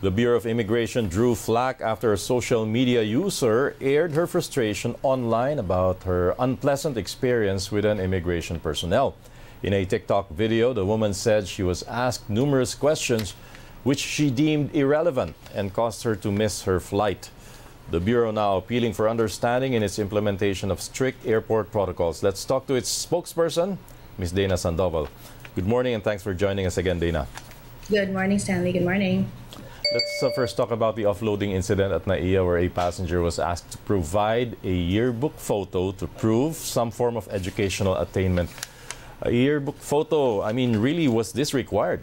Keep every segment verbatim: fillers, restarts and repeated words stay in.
The Bureau of Immigration drew flack after a social media user aired her frustration online about her unpleasant experience with an immigration personnel. In a TikTok video, the woman said she was asked numerous questions which she deemed irrelevant and caused her to miss her flight. The Bureau now appealing for understanding in its implementation of strict airport protocols. Let's talk to its spokesperson, Miz Dana Sandoval. Good morning and thanks for joining us again, Dana. Good morning, Stanley. Good morning. Let's uh, first talk about the offloading incident at NAIA, where a passenger was asked to provide a yearbook photo to prove some form of educational attainment. A yearbook photo, I mean, really, was this required?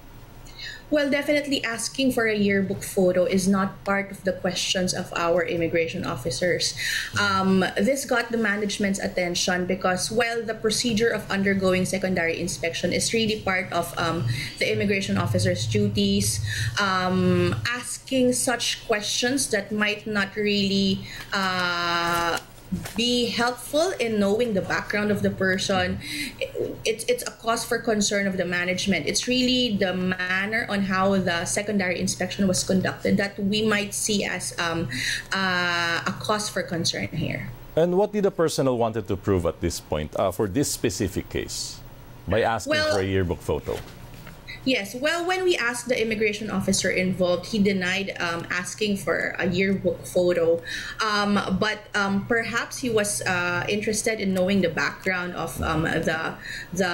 Well, definitely asking for a yearbook photo is not part of the questions of our immigration officers. Um, this got the management's attention because, while the procedure of undergoing secondary inspection is really part of um, the immigration officer's duties, um, asking such questions that might not really uh, be helpful in knowing the background of the person, it's it's a cause for concern of the management. It's really the manner on how the secondary inspection was conducted that we might see as um, uh, a cause for concern here. And what did the personnel wanted to prove at this point uh, for this specific case by asking well, for a yearbook photo? Yes, well, when we asked the immigration officer involved, he denied um, asking for a yearbook photo. Um, but um, perhaps he was uh, interested in knowing the background of um, the the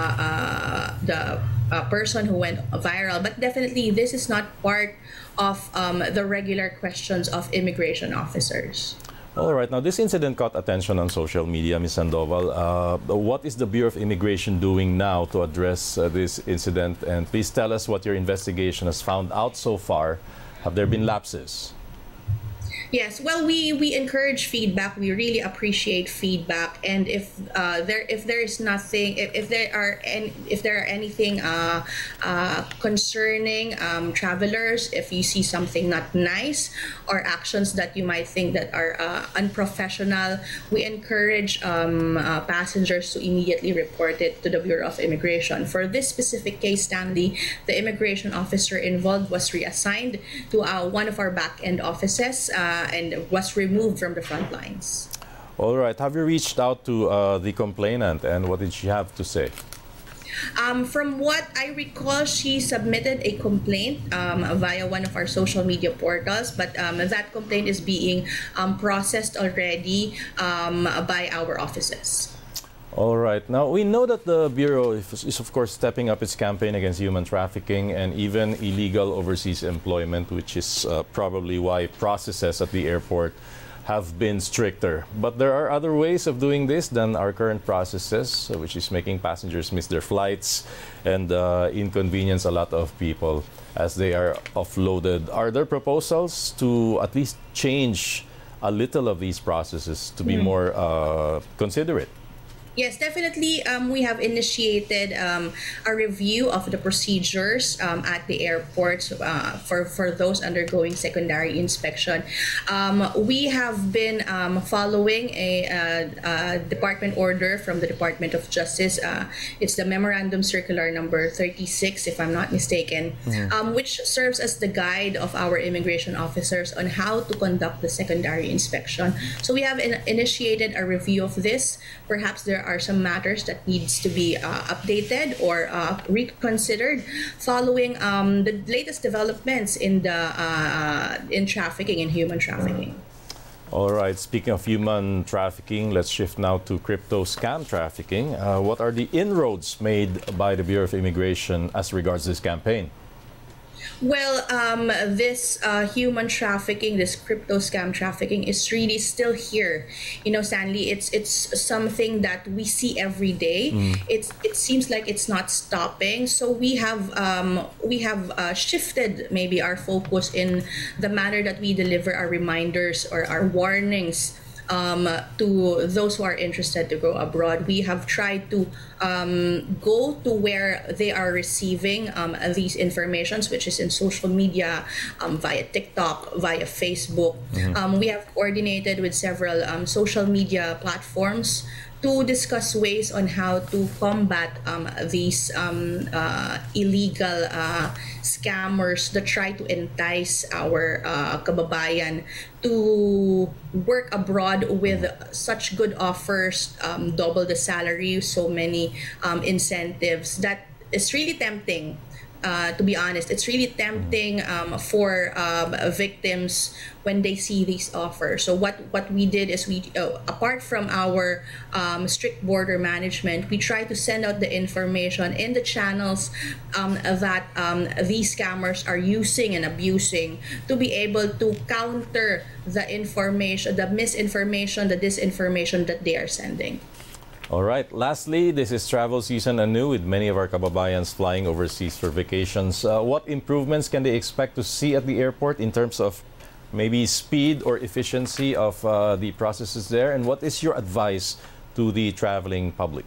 uh, the uh, person who went viral. But definitely, this is not part of um, the regular questions of immigration officers. All right. Now, this incident caught attention on social media, Miz Sandoval. Uh, what is the Bureau of Immigration doing now to address uh, this incident? And please tell us what your investigation has found out so far. Have there been lapses? Yes, well, we we encourage feedback. We really appreciate feedback, and if uh, there if there is nothing, if, if there are any, if there are anything uh, uh, concerning um, travelers, if you see something not nice or actions that you might think that are uh, unprofessional, we encourage um, uh, passengers to immediately report it to the Bureau of Immigration. For this specific case, Stanley, the immigration officer involved was reassigned to uh, one of our back-end offices. Uh, and was removed from the front lines. All right. Have you reached out to uh, the complainant, and what did she have to say? Um, from what I recall, she submitted a complaint um, via one of our social media portals, but um, that complaint is being um, processed already um, by our offices. All right. Now, we know that the Bureau is, is, of course, stepping up its campaign against human trafficking and even illegal overseas employment, which is uh, probably why processes at the airport have been stricter. But there are other ways of doing this than our current processes, which is making passengers miss their flights and uh, inconvenience a lot of people as they are offloaded. Are there proposals to at least change a little of these processes to be mm. more uh, considerate? Yes, definitely. Um, we have initiated um, a review of the procedures um, at the airports uh, for, for those undergoing secondary inspection. Um, we have been um, following a, uh, a department order from the Department of Justice. Uh, it's the Memorandum Circular number thirty-six, if I'm not mistaken, mm-hmm. um, which serves as the guide of our immigration officers on how to conduct the secondary inspection. So we have in initiated a review of this. Perhaps there are some matters that needs to be uh, updated or uh, reconsidered following um, the latest developments in the uh, in trafficking and human trafficking. All right. Speaking of human trafficking, let's shift now to crypto scam trafficking. Uh, what are the inroads made by the Bureau of Immigration as regards this campaign? Well, um, this uh, human trafficking, this crypto scam trafficking is really still here. You know, Stanley, it's it's something that we see every day. Mm. It's it seems like it's not stopping. So we have um, we have uh, shifted maybe our focus in the manner that we deliver our reminders or our warnings um, to those who are interested to go abroad. We have tried to um, go to where they are receiving um, these informations, which is in social media, um, via TikTok, via Facebook. Mm-hmm. Um, we have coordinated with several um, social media platforms to discuss ways on how to combat um, these um, uh, illegal uh, scammers that try to entice our uh, kababayan to work abroad with such good offers, um, double the salary, so many um, incentives. That is really tempting. Uh, to be honest, it's really tempting um, for um, victims when they see these offers. So what, what we did is we, uh, apart from our um, strict border management, we try to send out the information in the channels um, that um, these scammers are using and abusing to be able to counter the information, the misinformation, the disinformation that they are sending. All right. Lastly, this is travel season anew with many of our kababayans flying overseas for vacations. Uh, what improvements can they expect to see at the airport in terms of maybe speed or efficiency of uh, the processes there? And what is your advice to the traveling public?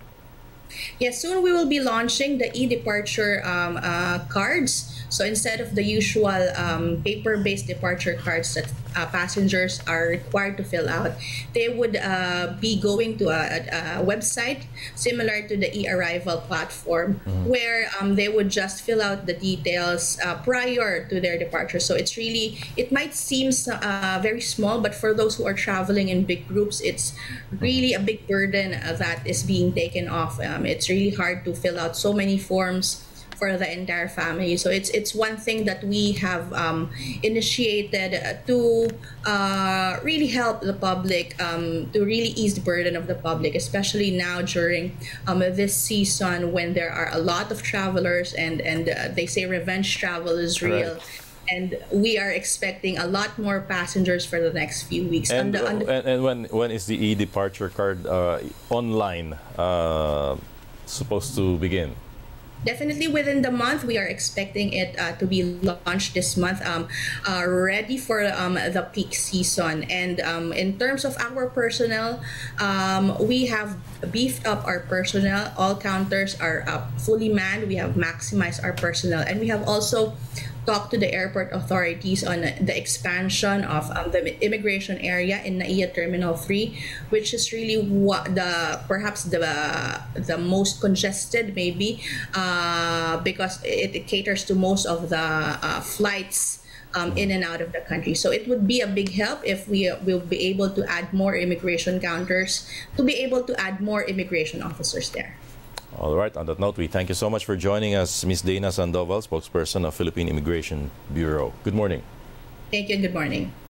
Yes, soon we will be launching the e-departure um, uh, cards. So instead of the usual um, paper-based departure cards that uh, passengers are required to fill out, they would uh, be going to a, a website similar to the e-arrival platform, mm-hmm. where um, they would just fill out the details uh, prior to their departure. So it's really, it might seem uh, very small, but for those who are traveling in big groups, it's really a big burden uh, that is being taken off. Um, it's really hard to fill out so many forms for the entire family. So it's it's one thing that we have um, initiated to uh, really help the public, um, to really ease the burden of the public, especially now during um, this season when there are a lot of travelers and, and uh, they say revenge travel is real. Right. And we are expecting a lot more passengers for the next few weeks. And, on the, on the and, and when, when is the e-departure card uh, online uh, supposed to begin? Definitely within the month. We are expecting it uh, to be launched this month, um, uh, ready for um, the peak season. And um, in terms of our personnel, um, we have beefed up our personnel. All counters are uh, fully manned. We have maximized our personnel. And we have also talked to the airport authorities on the expansion of um, the immigration area in NAIA Terminal three, which is really what the perhaps the uh, the most congested maybe uh, because it, it caters to most of the uh, flights um, in and out of the country. So it would be a big help if we will be able to add more immigration counters, to be able to add more immigration officers there. All right. On that note, we thank you so much for joining us, Miz Dana Sandoval, spokesperson of Philippine Immigration Bureau. Good morning. Thank you and good morning.